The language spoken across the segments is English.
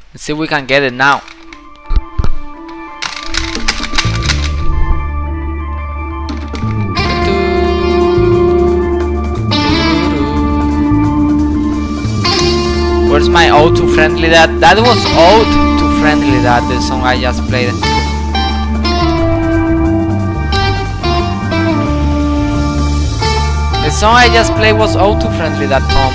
Let's see if we can get it now. Where's my ode to Friendly Dad? That was Ode to Friendly Dad, the song I just played. The song I just played was Ode to Friendly Dad, Tom.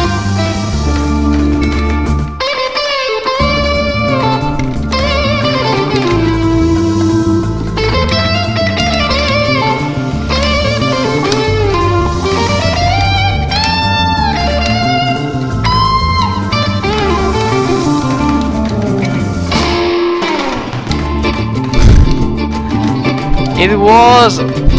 It was.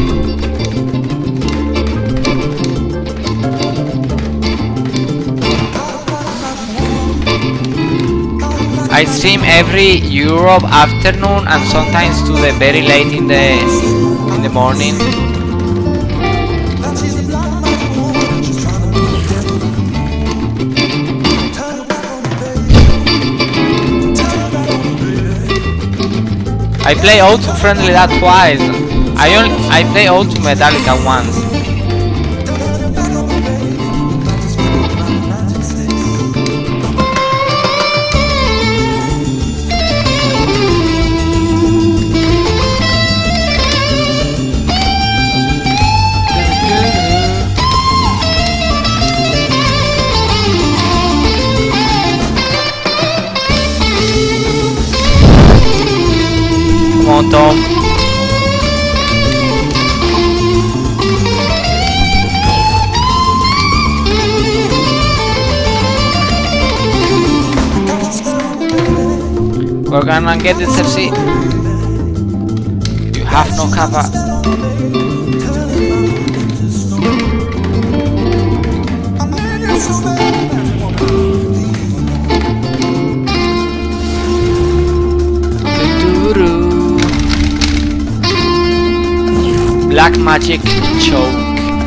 I stream every Europe afternoon and sometimes to the very late in the morning. I play Ode to Friendly Dad twice. I play Ode to Metallica once. Come on, Tom. We're gonna get this FC. You have no cover. Black Magic Choke.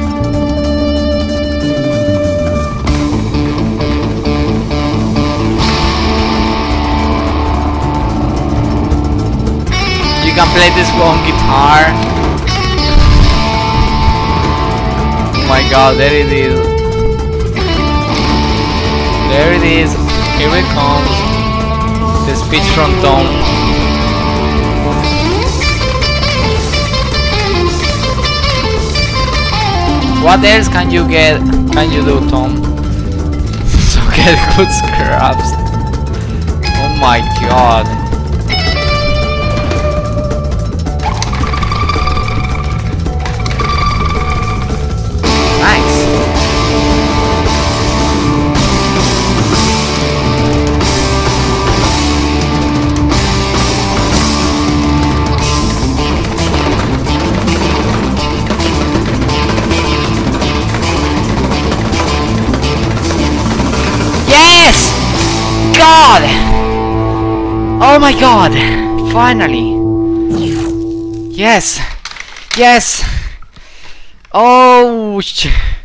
You can play this on guitar. Oh my god, there it is. There it is. Here it comes. The speech from Tom. What else can you get? Can you do, Tom? So get good scraps. Oh my god. Nice. Yes! God! Oh my god! Finally! Yes! Yes! Oh!